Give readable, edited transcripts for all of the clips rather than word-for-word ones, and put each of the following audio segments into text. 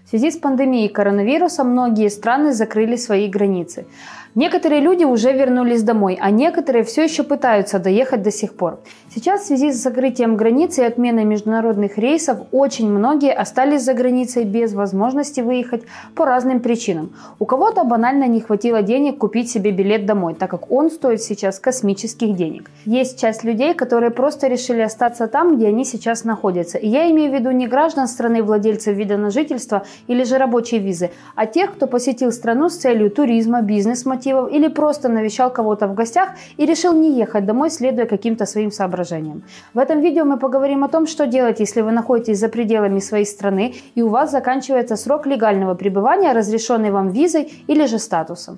В связи с пандемией коронавируса многие страны закрыли свои границы. Некоторые люди уже вернулись домой, а некоторые все еще пытаются доехать до сих пор. Сейчас в связи с закрытием границ и отменой международных рейсов очень многие остались за границей без возможности выехать по разным причинам. У кого-то банально не хватило денег купить себе билет домой, так как он стоит сейчас космических денег. Есть часть людей, которые просто решили остаться там, где они сейчас находятся. И я имею в виду не граждан страны, владельцев вида на жительство или же рабочей визы, а тех, кто посетил страну с целью туризма, бизнес-мотивов или просто навещал кого-то в гостях и решил не ехать домой, следуя каким-то своим соображениям. В этом видео мы поговорим о том, что делать, если вы находитесь за пределами своей страны и у вас заканчивается срок легального пребывания, разрешенный вам визой или же статусом.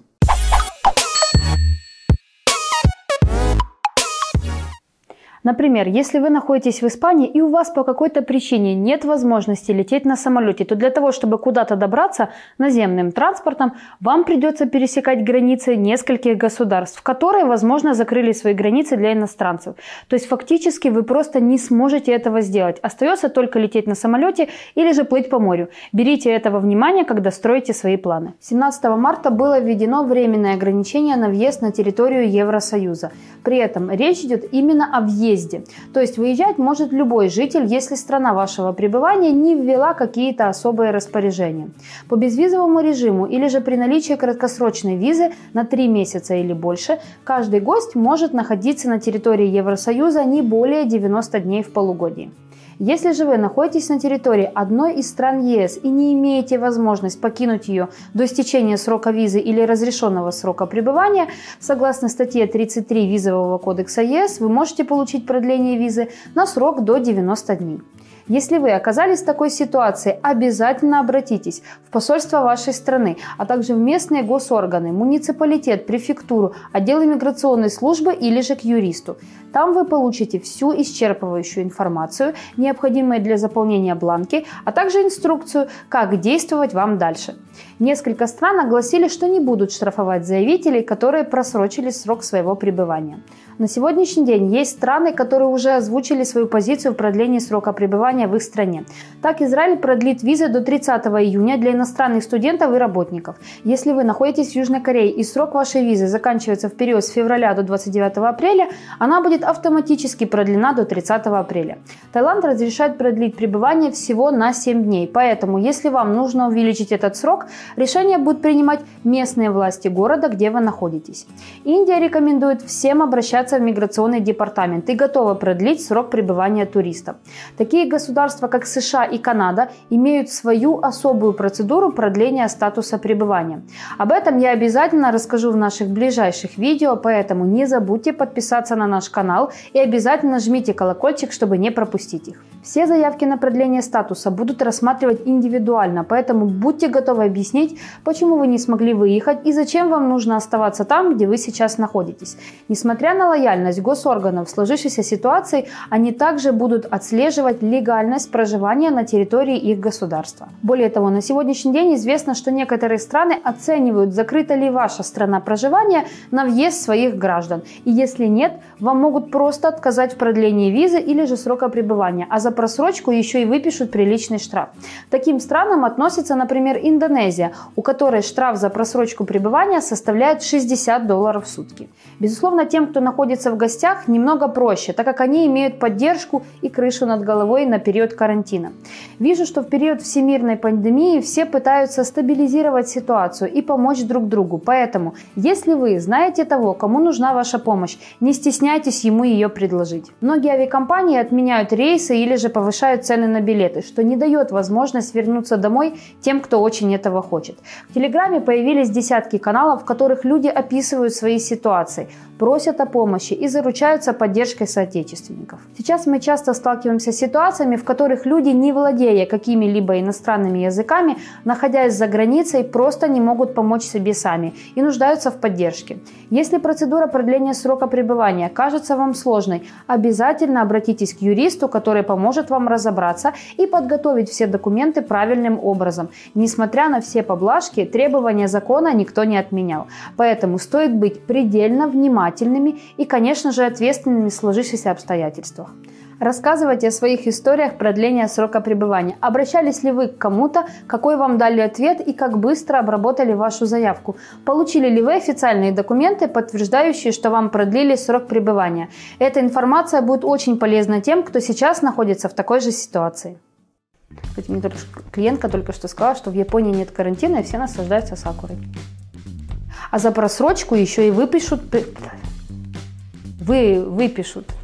Например, если вы находитесь в Испании и у вас по какой-то причине нет возможности лететь на самолете, то для того, чтобы куда-то добраться наземным транспортом, вам придется пересекать границы нескольких государств, которые, возможно, закрыли свои границы для иностранцев. То есть фактически вы просто не сможете этого сделать. Остается только лететь на самолете или же плыть по морю. Берите это во внимание, когда строите свои планы. 17 марта было введено временное ограничение на въезд на территорию Евросоюза. При этом речь идет именно о въезде. То есть выезжать может любой житель, если страна вашего пребывания не ввела какие-то особые распоряжения. По безвизовому режиму или же при наличии краткосрочной визы на 3 месяца или больше, каждый гость может находиться на территории Евросоюза не более 90 дней в полугодии. Если же вы находитесь на территории одной из стран ЕС и не имеете возможность покинуть ее до истечения срока визы или разрешенного срока пребывания, согласно статье 33 Визового кодекса ЕС, вы можете получить продление визы на срок до 90 дней. Если вы оказались в такой ситуации, обязательно обратитесь в посольство вашей страны, а также в местные госорганы, муниципалитет, префектуру, отдел иммиграционной службы или же к юристу. Там вы получите всю исчерпывающую информацию, необходимую для заполнения бланки, а также инструкцию, как действовать вам дальше. Несколько стран огласили, что не будут штрафовать заявителей, которые просрочили срок своего пребывания. На сегодняшний день есть страны, которые уже озвучили свою позицию в продлении срока пребывания в их стране. Так, Израиль продлит визы до 30 июня для иностранных студентов и работников. Если вы находитесь в Южной Корее и срок вашей визы заканчивается в период с февраля до 29 апреля, она будет автоматически продлена до 30 апреля. Таиланд разрешает продлить пребывание всего на 7 дней, поэтому если вам нужно увеличить этот срок, решение будут принимать местные власти города, где вы находитесь. Индия рекомендует всем обращаться в миграционный департамент и готова продлить срок пребывания туристов. Такие государства, как США и Канада, имеют свою особую процедуру продления статуса пребывания. Об этом я обязательно расскажу в наших ближайших видео, поэтому не забудьте подписаться на наш канал и обязательно жмите колокольчик, чтобы не пропустить их. Все заявки на продление статуса будут рассматривать индивидуально, поэтому будьте готовы объяснить, почему вы не смогли выехать и зачем вам нужно оставаться там, где вы сейчас находитесь. Несмотря на лояльность госорганов в сложившейся ситуации, они также будут отслеживать легальность проживания на территории их государства. Более того, на сегодняшний день известно, что некоторые страны оценивают, закрыта ли ваша страна проживания на въезд своих граждан. И если нет, вам могут просто отказать в продлении визы или же срока пребывания, а за просрочку еще и выпишут приличный штраф. К таким странам относится, например, Индонезия, у которой штраф за просрочку пребывания составляет $60 в сутки. Безусловно, тем, кто находится в гостях, немного проще, так как они имеют поддержку и крышу над головой на период карантина. Вижу, что в период всемирной пандемии все пытаются стабилизировать ситуацию и помочь друг другу. Поэтому, если вы знаете того, кому нужна ваша помощь, не стесняйтесь ему ее предложить. Многие авиакомпании отменяют рейсы или же повышают цены на билеты, что не дает возможность вернуться домой тем, кто очень этого хочет. В Телеграме появились десятки каналов, в которых люди описывают свои ситуации, просят о помощи и заручаются поддержкой соотечественников. Сейчас мы часто сталкиваемся с ситуациями, в которых люди, не владея какими-либо иностранными языками, находясь за границей, просто не могут помочь себе сами и нуждаются в поддержке. Если процедура продления срока пребывания кажется вам сложной, обязательно обратитесь к юристу, который поможет вам разобраться и подготовить все документы правильным образом. Несмотря на все поблажки, требования закона никто не отменял. Поэтому стоит быть предельно внимательными и, конечно же, ответственными в сложившихся обстоятельствах. Рассказывайте о своих историях продления срока пребывания. Обращались ли вы к кому-то, какой вам дали ответ и как быстро обработали вашу заявку? Получили ли вы официальные документы, подтверждающие, что вам продлили срок пребывания? Эта информация будет очень полезна тем, кто сейчас находится в такой же ситуации. Кстати, мне клиентка только что сказала, что в Японии нет карантина и все наслаждаются сакурой. А за просрочку еще и выпишут